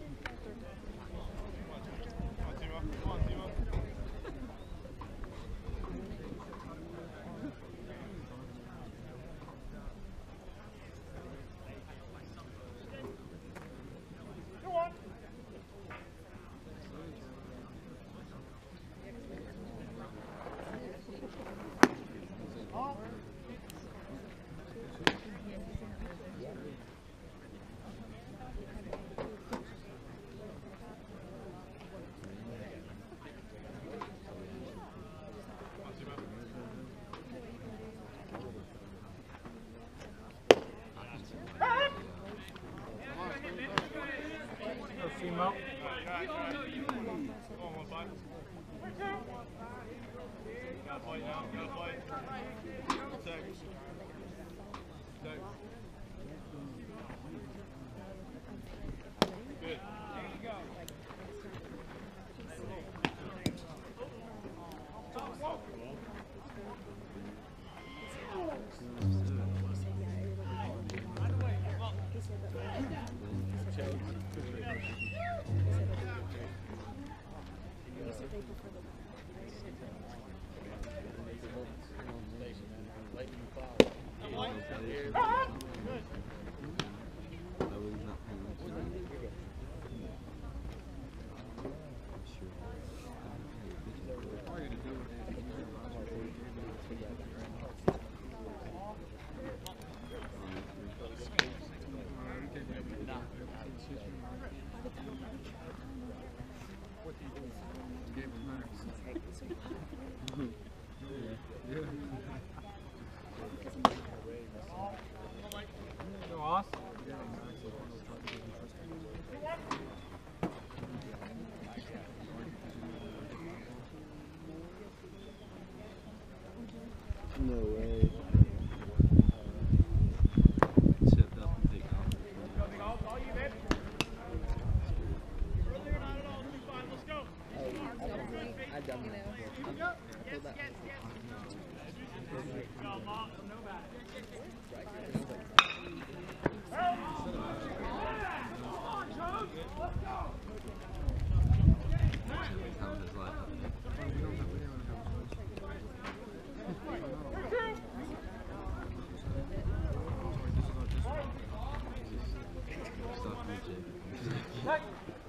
Simo. Gotta fight now, gotta fight. Protect. Protect. Good. Go, Oz. No way. Chipped up and take off. I've done that. How was his life? Stuff with Jake.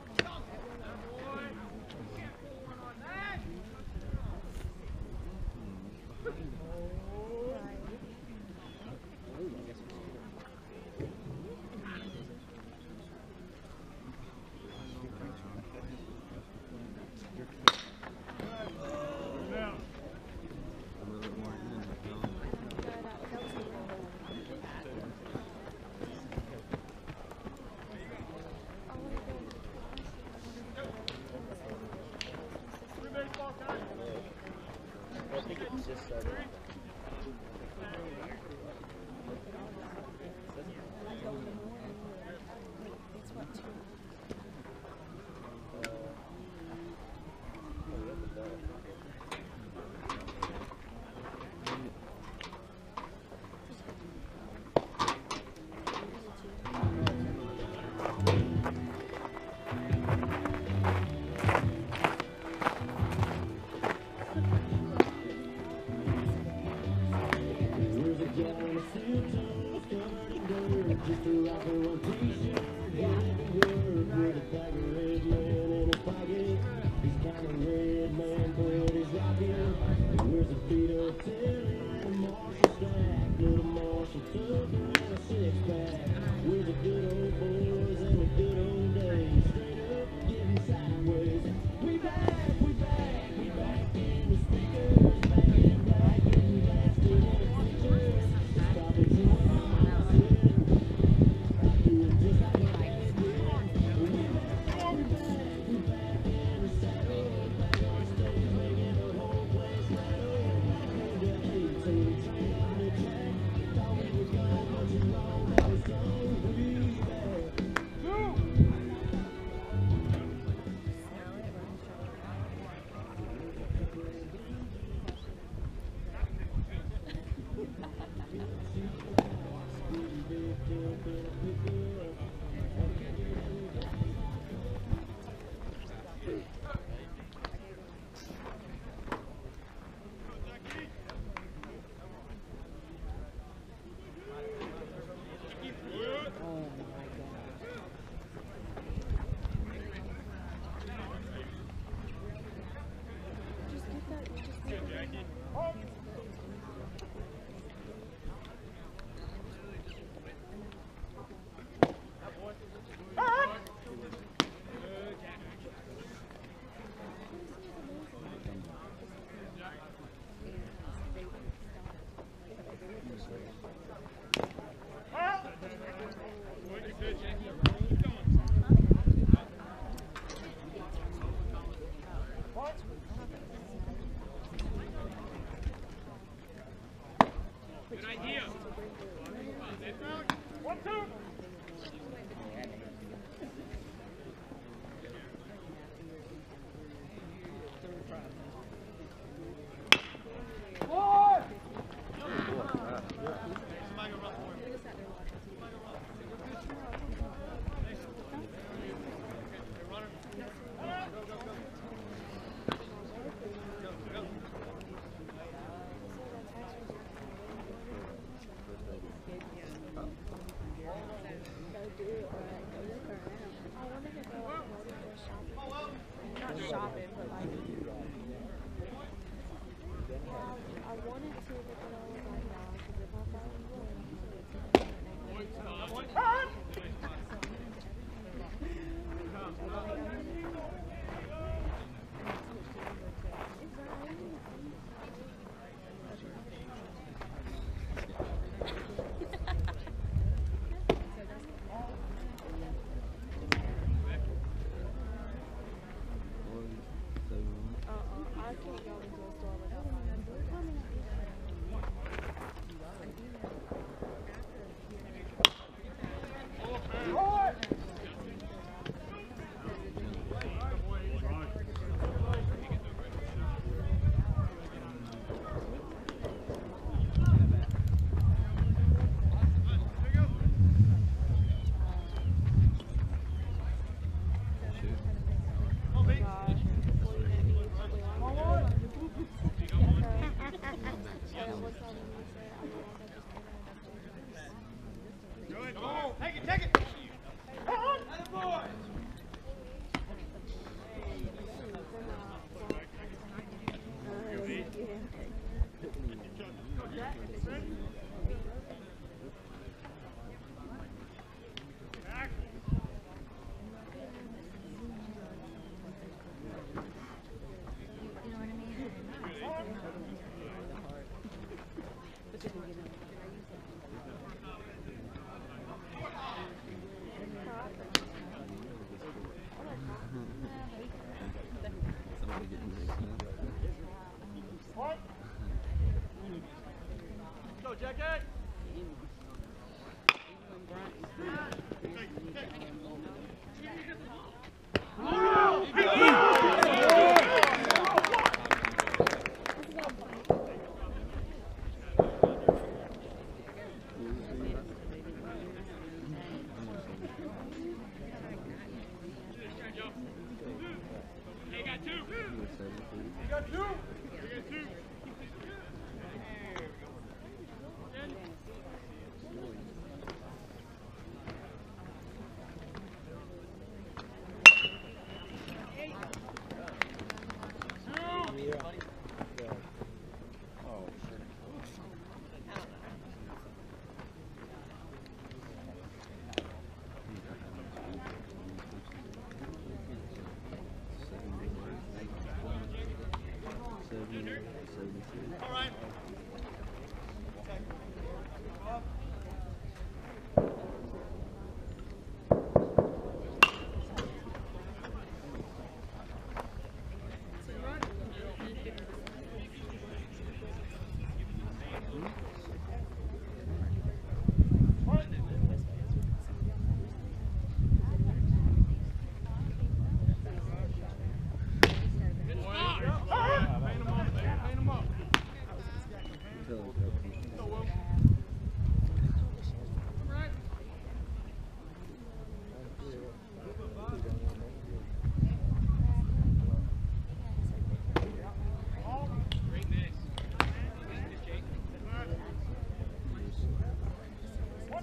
A little bit more in the film. I think it's just started. Just a rock and roll t-shirt, headed to work with a bag of red man in his pocket. He's kind of red man, but he's rocking. He wears a beat-up tail and a Marshall stack, little Marshall tucker and a six-pack. We're the good old boys and the good old days, straight up getting sideways. We back, we back, we back in the speakers, back getting blasted in the pictures. Stop it,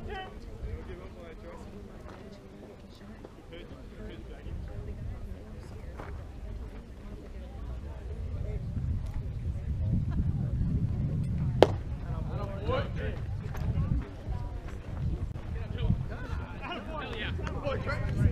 Hell yeah.